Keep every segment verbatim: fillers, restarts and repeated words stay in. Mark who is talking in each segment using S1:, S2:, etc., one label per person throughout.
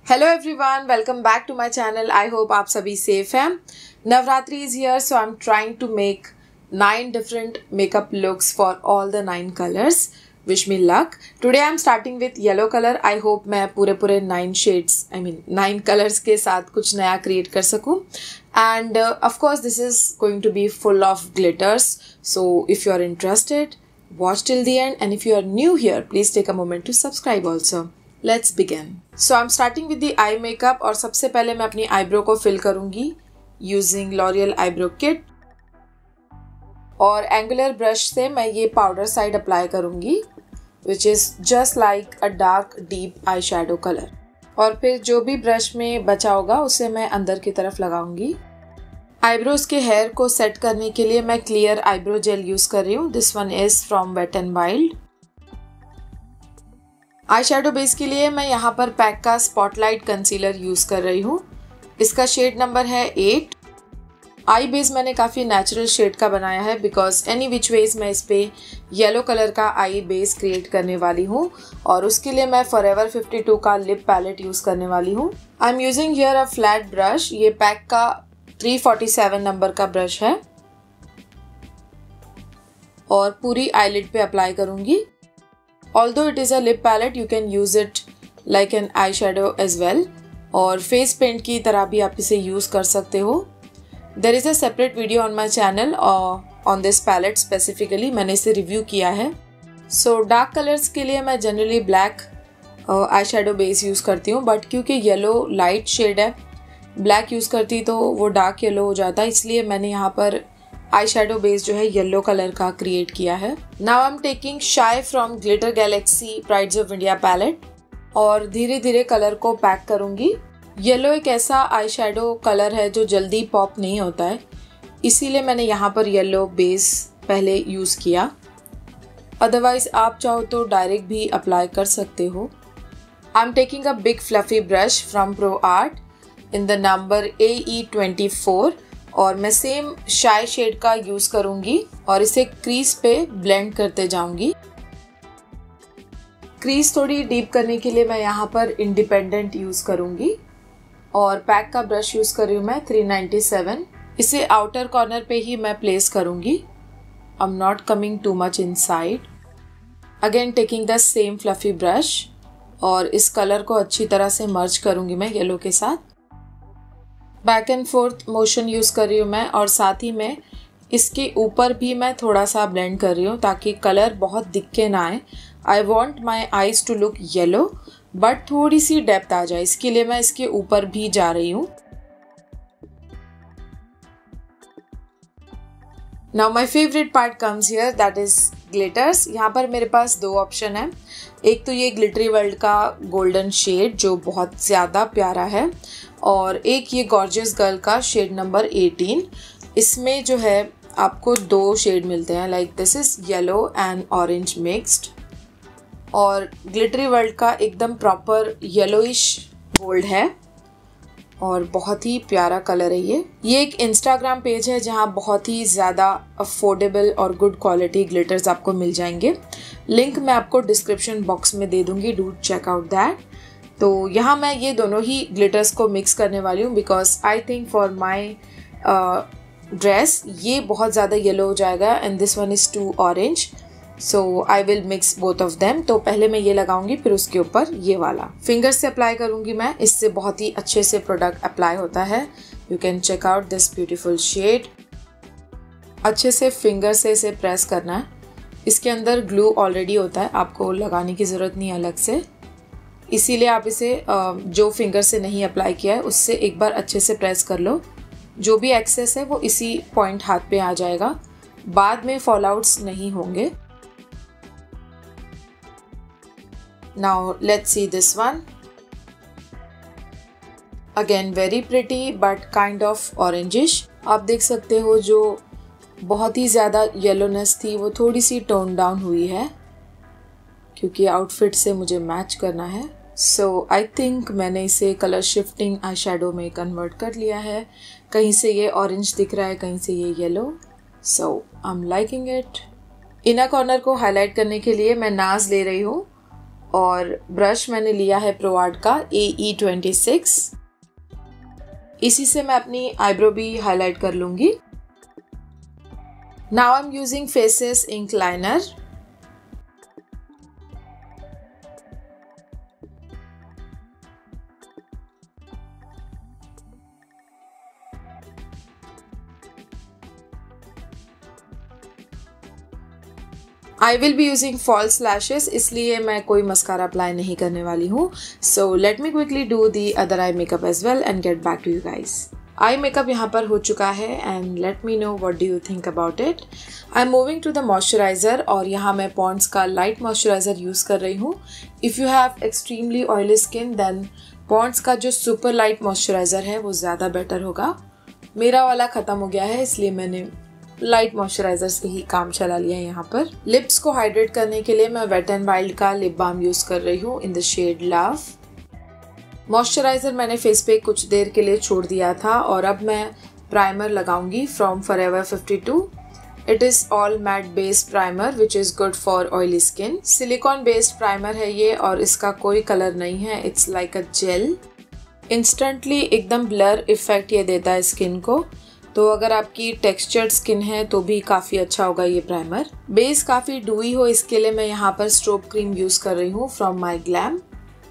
S1: Hello everyone, welcome back to my channel. I hope आप सभी safe हैं। Navratri is here, so I am trying to make nine different makeup looks for all the nine colours. Wish me luck. Today I am starting with yellow colour. I hope मैं पूरे पूरे nine shades I mean nine colours के साथ कुछ नया create कर सकूँ। End of course this is going to be full of glitters, so if you are interested watch till the end, and if you are new here please take a moment to subscribe also. Let's begin. So I'm starting with the eye makeup और सबसे पहले मैं अपनी eyebrow को fill करूँगी using L'Oreal eyebrow kit और angular brush से मैं ये powder side apply करूँगी which is just like a dark deep eyeshadow color। और फिर जो भी brush में बचा होगा उसे मैं अंदर की तरफ लगाऊंगी। आईब्रोज के हेयर को सेट करने के लिए मैं क्लियर आईब्रो जेल यूज कर रही हूँ। This one is from wet and wild. Eye shadow base के लिए मैं यहाँ पर पैक का स्पॉटलाइट कंसीलर यूज कर रही हूँ। इसका शेड नंबर है एट। आई बेस मैंने काफ़ी नेचुरल शेड का बनाया है बिकॉज एनी विच वेज मैं इस पे येलो कलर का आई बेस क्रिएट करने वाली हूँ और उसके लिए मैं फॉरएवर फिफ्टी टू का लिप पैलेट यूज करने वाली हूँ। I am using here a flat brush. ये पैक का थ्री फोर्टी सेवन नंबर का ब्रश है और पूरी आईलिड पे अप्लाई करूंगी। Although it is a lip palette you can use it like an eye shadow as well और face paint की तरह भी आप इसे यूज कर सकते हो। There is a separate video on my channel on this palette specifically, मैंने इसे रिव्यू किया है। सो डार्क कलर्स के लिए मैं generally black eye shadow base use करती हूँ, बट क्योंकि येलो लाइट शेड है ब्लैक यूज़ करती तो वो डार्क येलो हो जाता, इसलिए मैंने यहाँ पर आई शेडो बेस जो है येलो कलर का क्रिएट किया है। Now I am taking shy from glitter galaxy prides of India palette और धीरे धीरे कलर को पैक करूँगी। येलो एक ऐसा आई शेडो कलर है जो जल्दी पॉप नहीं होता है, इसीलिए मैंने यहाँ पर येलो बेस पहले यूज़ किया। अदरवाइज आप चाहो तो डायरेक्ट भी अप्लाई कर सकते हो। I am taking a big fluffy brush from pro art in the number A E twenty four और मैं सेम शाई शेड का यूज करूंगी और इसे क्रीज पे ब्लेंड करते जाऊंगी। क्रीज थोड़ी डीप करने के लिए मैं यहाँ पर इंडिपेंडेंट यूज करूंगी और पैक का ब्रश यूज कर रही हूँ मैं थ्री नाइन्टी सेवन। इसे आउटर कॉर्नर पे ही मैं प्लेस करूंगी। I am not coming too much inside. Again taking the same fluffy brush और इस कलर को अच्छी तरह से मर्ज करूंगी मैं येलो के साथ। Back and forth motion use कर रही हूँ मैं और साथ ही में इसके ऊपर भी मैं थोड़ा सा ब्लेंड कर रही हूँ ताकि कलर बहुत दिखे ना आए। I want my eyes to look yellow but थोड़ी सी डेप्थ आ जाए, इसके लिए मैं इसके ऊपर भी जा रही हूँ। Now my favourite part comes here, that is glitters. यहाँ पर मेरे पास दो ऑप्शन है। एक तो ये ग्लिटरी वर्ल्ड का गोल्डन शेड जो बहुत ज़्यादा प्यारा है और एक ये गॉर्जियस गर्ल का शेड नंबर एटीन। इसमें जो है आपको दो शेड मिलते हैं, like this is yellow and orange mixed और ग्लिटरी वर्ल्ड का एकदम प्रॉपर येलोइश गोल्ड है और बहुत ही प्यारा कलर है ये। ये एक इंस्टाग्राम पेज है जहाँ बहुत ही ज़्यादा अफोर्डेबल और गुड क्वालिटी ग्लिटर्स आपको मिल जाएंगे। लिंक मैं आपको डिस्क्रिप्शन बॉक्स में दे दूँगी, डू चेक आउट दैट। तो यहाँ मैं ये दोनों ही ग्लिटर्स को मिक्स करने वाली हूँ because I think for my dress ये बहुत ज़्यादा येलो हो जाएगा and this one is too orange, so I will mix both of them. तो पहले मैं ये लगाऊंगी फिर उसके ऊपर ये वाला फिंगर से अप्लाई करूंगी मैं। इससे बहुत ही अच्छे से प्रोडक्ट अप्लाई होता है। You can check out this beautiful shade. अच्छे से फिंगर से इसे प्रेस करना है। इसके अंदर ग्लू ऑलरेडी होता है, आपको लगाने की ज़रूरत नहीं अलग से, इसीलिए आप इसे जो फिंगर से नहीं अप्लाई किया है उससे एक बार अच्छे से प्रेस कर लो। जो भी एक्सेस है वो इसी पॉइंट हाथ पे आ जाएगा, बाद में फॉल आउट्स नहीं होंगे। Now let's see this one. Again very pretty but kind of orangish. आप देख सकते हो जो बहुत ही ज़्यादा येलोनेस थी वो थोड़ी सी टोन डाउन हुई है क्योंकि आउटफिट से मुझे मैच करना है। सो आई थिंक मैंने इसे कलर शिफ्टिंग आई शेडो में कन्वर्ट कर लिया है। कहीं से ये ऑरेंज दिख रहा है, कहीं से ये yellow. So I am liking it. Inner corner को हाईलाइट करने के लिए मैं नाज ले रही हूँ और ब्रश मैंने लिया है प्रोआर्ट का ए ई ट्वेंटी सिक्स। इसी से मैं अपनी आईब्रो भी हाईलाइट कर लूँगी। Now I am using faces ink liner. I will be using false lashes, इसलिए मैं कोई मस्कारा अप्लाई नहीं करने वाली हूँ। So let me quickly do the other eye makeup as well and get back to you guys. Eye makeup यहाँ पर हो चुका है and let me know what do you think about it. I am moving to the moisturiser और यहाँ मैं Pond's का light moisturiser use कर रही हूँ। If you have extremely oily skin then Pond's का जो सुपर लाइट मॉइस्चराइज़र है वो ज़्यादा बेटर होगा। मेरा वाला ख़त्म हो गया है, इसलिए मैंने लाइट मॉइस्चराइज़र से ही काम चला लिया है। यहाँ पर लिप्स को हाइड्रेट करने के लिए मैं वेट एंड वाइल्ड का लिप बाम यूज़ कर रही हूँ in the shade love. Moisturiser मैंने फेस पे कुछ देर के लिए छोड़ दिया था और अब मैं प्राइमर लगाऊंगी from forever fifty two. It is all matte based primer which is good for oily skin. Silicone based primer है ये और इसका कोई कलर नहीं है, it's like a gel. Instantly एकदम ब्लर इफेक्ट ये देता है स्किन को, तो अगर आपकी टेक्सचर्ड स्किन है तो भी काफ़ी अच्छा होगा ये प्राइमर। बेस काफ़ी डूई हो इसके लिए मैं यहाँ पर स्ट्रोब क्रीम यूज़ कर रही हूँ फ्रॉम माई ग्लैम।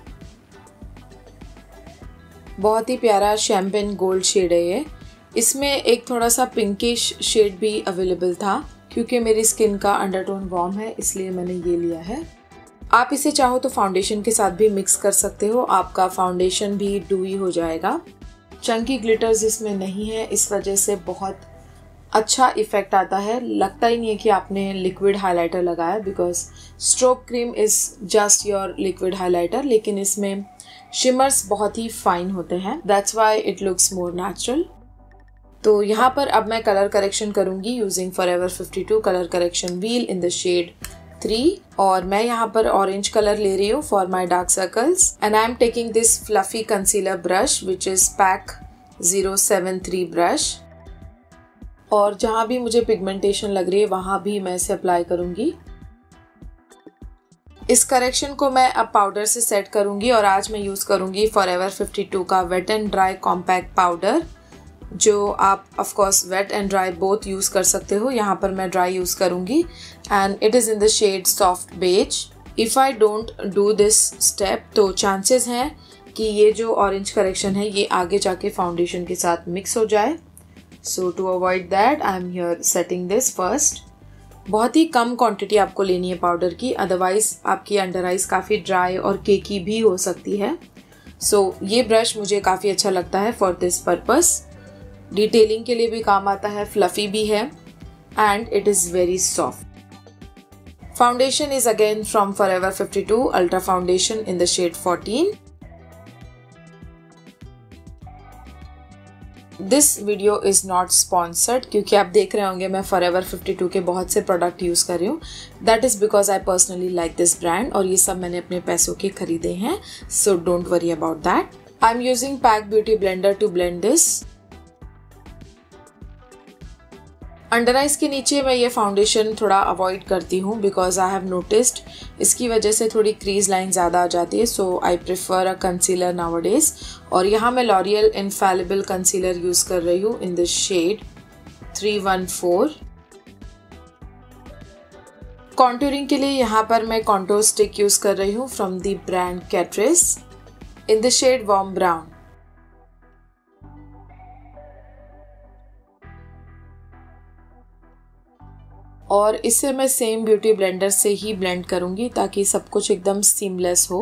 S1: बहुत ही प्यारा शैम्पेन गोल्ड शेड है ये। इसमें एक थोड़ा सा पिंकिश शेड भी अवेलेबल था, क्योंकि मेरी स्किन का अंडरटोन वार्म है इसलिए मैंने ये लिया है। आप इसे चाहो तो फाउंडेशन के साथ भी मिक्स कर सकते हो, आपका फाउंडेशन भी डूई हो जाएगा। चंकी ग्लिटर्स इसमें नहीं है, इस वजह से बहुत अच्छा इफेक्ट आता है। लगता ही नहीं है कि आपने लिक्विड हाइलाइटर लगाया, because strobe cream is just your liquid highlighter, लेकिन इसमें शिमर्स बहुत ही फाइन होते हैं, that's why it looks more natural. तो यहाँ पर अब मैं कलर करेक्शन करूँगी using forever fifty two colour correction wheel in the shade three, और मैं यहाँ पर ऑरेंज कलर ले रही हूँ for my dark circles and I am taking this fluffy concealer brush which is PAC zero seven three brush, और जहाँ भी मुझे पिगमेंटेशन लग रही है वहाँ भी मैं इसे अप्लाई करूँगी। इस करेक्शन को मैं अब पाउडर से सेट करूँगी और आज मैं यूज़ करूँगी फॉरएवर फिफ्टी टू का wet and dry compact powder, जो आप of course wet and dry both use कर सकते हो। यहाँ पर मैं ड्राई यूज़ करूँगी and it is in the shade soft beige. If I don't do this step तो चांसेस हैं कि ये जो ऑरेंज करेक्शन है ये आगे जाके फाउंडेशन के साथ मिक्स हो जाए। So to avoid that I am here setting this first. बहुत ही कम क्वांटिटी आपको लेनी है पाउडर की, अदरवाइज आपकी अंडर आइज काफ़ी ड्राई और केकी भी हो सकती है। सो so, ये ब्रश मुझे काफ़ी अच्छा लगता है फॉर दिस पर्पस। डिटेलिंग के लिए भी काम आता है, फ्लफी भी है and it is very soft. Foundation is again from forever fifty two ultra foundation in the shade fourteen. This video is not sponsored, क्योंकि आप देख रहे होंगे मैं फॉरएवर फिफ्टी टू के बहुत से प्रोडक्ट यूज़ कर रही हूँ। That is because I personally like this brand और ये सब मैंने अपने पैसों के खरीदे हैं, so don't worry about that. I am using PAC beauty blender to blend this. Under eyes के नीचे मैं ये फाउंडेशन थोड़ा अवॉइड करती हूँ बिकॉज आई हैव नोटिस्ड इसकी वजह से थोड़ी क्रीज लाइन ज़्यादा आ जाती है, so I prefer a concealer nowadays. और यहाँ मैं लॉरियल इनफैलिबल कंसीलर यूज़ कर रही हूँ in the shade three one four. Contouring के लिए यहाँ पर मैं कॉन्टूर स्टिक यूज़ कर रही हूँ from the brand Catrice in the shade warm brown. और इसे मैं सेम ब्यूटी ब्लेंडर से ही ब्लेंड करूंगी ताकि सब कुछ एकदम सीमलेस हो।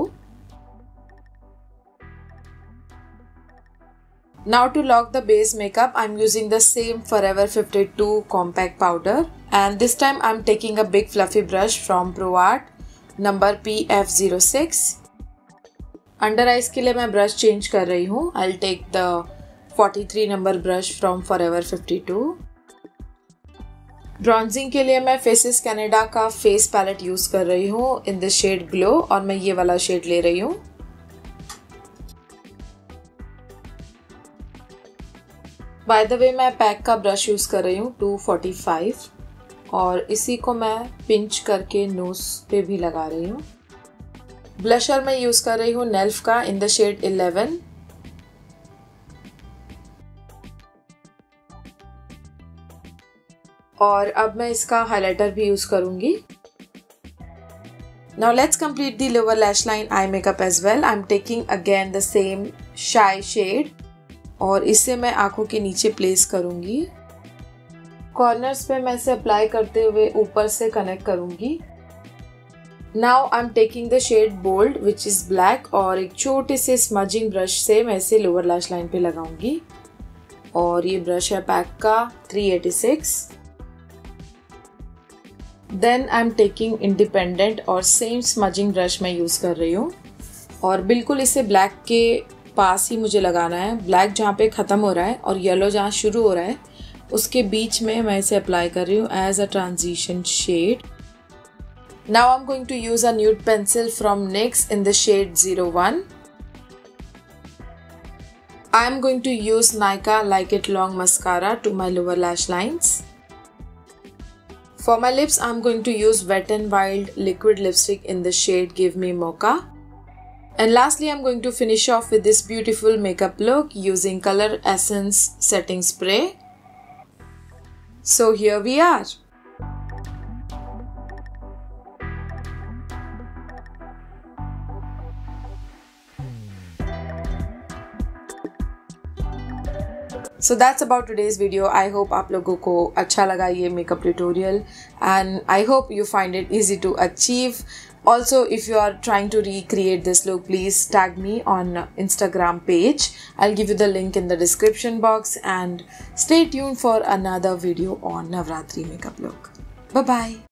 S1: Now to lock the base makeup I am using the same Forever fifty two compact powder and this time I am taking a big fluffy brush from Proart number P F zero six. Under eyes के लिए मैं brush change कर रही हूँ। I will take the forty three number brush from forever fifty two. Bronzing के लिए मैं Faces Canada का फेस पैलेट यूज़ कर रही हूँ इन द शेड ग्लो और मैं ये वाला शेड ले रही हूँ। बाय द वे मैं पैक का ब्रश यूज़ कर रही हूँ टू फोर्टी फाइव और इसी को मैं पिंच करके नोज पे भी लगा रही हूँ। ब्लशर मैं यूज़ कर रही हूँ नेल्फ का इन द शेड इलेवन। और अब मैं इसका हाइलाइटर भी यूज़ करूँगी। Now let's complete the lower lash line eye makeup as well. I'm taking again the same Shy shade और इससे मैं आँखों के नीचे प्लेस करूँगी। कॉर्नर्स पे मैं इसे अप्लाई करते हुए ऊपर से कनेक्ट करूँगी। Now I'm taking the shade bold which is black और एक छोटे से smudging brush से मैं इसे lower lash line पे लगाऊंगी। और ये ब्रश है पैक का three eighty six. Then I'm taking independent और same smudging brush मैं यूज़ कर रही हूँ और बिल्कुल इसे ब्लैक के पास ही मुझे लगाना है। ब्लैक जहाँ पे ख़त्म हो रहा है और येलो जहाँ शुरू हो रहा है उसके बीच में मैं इसे अप्लाई कर रही हूँ as a transition shade. Now I'm going to use a nude pencil from NYX in the shade zero one. I'm going to use Nykaa Like It Long mascara to my lower lash lines. For my lips, I'm going to use Wet n Wild liquid lipstick in the shade Give Me Mocha. And lastly, I'm going to finish off with this beautiful makeup look using Color Essence setting spray. So here we are. So that's about today's video. I hope आप लोगों को अच्छा लगा ये makeup tutorial and I hope you find it easy to achieve. Also, if you are trying to recreate this look, please tag me on Instagram page. I'll give you the link in the description box and stay tuned for another video on Navratri makeup look. Bye bye.